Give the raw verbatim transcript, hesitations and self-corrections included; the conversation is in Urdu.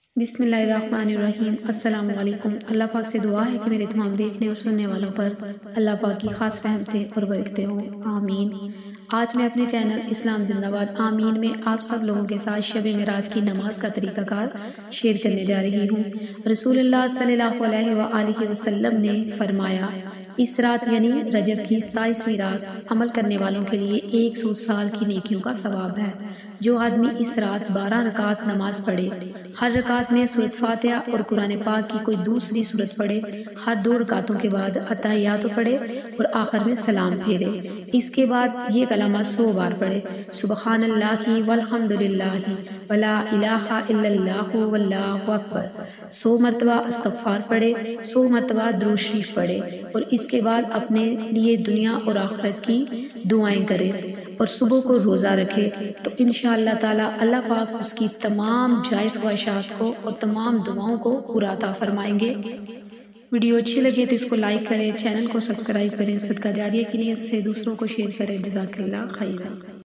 بسم اللہ الرحمن الرحیم۔ السلام علیکم۔ اللہ پاک سے دعا ہے کہ میرے تمام دیکھنے اور سننے والوں پر اللہ پاک کی خاص رحمتیں اور برکتیں ہوں، آمین۔ آج میں اپنے چینل اسلام زندہ باد آمین میں آپ سب لوگوں کے ساتھ شب معراج کی نماز کا طریقہ کار شیئر کرنے جا رہی ہوں۔ رسول اللہ صلی اللہ علیہ وآلہ وسلم نے فرمایا، اس رات یعنی رجب کی ستائیسویں رات عمل کرنے والوں کے لیے ایک سو سال کی نیکیوں کا ثواب ہے۔ جو آدمی اس رات بارہ رکعت نماز پڑھے، ہر رکعت میں سورۃ فاتحہ اور قرآن پاک کی کوئی دوسری سورت پڑھے، ہر دو رکعتوں کے بعد اتحیات پڑھے اور آخر میں سلام پھیرے، اس کے بعد یہ کلمہ سو بار پڑھے، سبحان اللہ والحمد للہ ولا الہ الا اللہ واللہ اکبر، سو مرتبہ استغفار پڑھے، سو مرتبہ درود شریف پڑھے اور اس کے بعد اپنے لیے دنیا اور آخرت کی دعائیں کرے اور صبح کو روزہ رکھے تو انشاءاللہ تعالی اللہ پاک اس کی تمام جائز خواہشات کو اور تمام دعاؤں کو پورا عطا فرمائیں گے۔ ویڈیو اچھی لگے تو اس کو لائک کریں، چینل کو سبسکرائب کریں، صدقہ جاریہ کی نیت سے دوسروں کو شیئر کریں۔ جزاک اللہ خیرا۔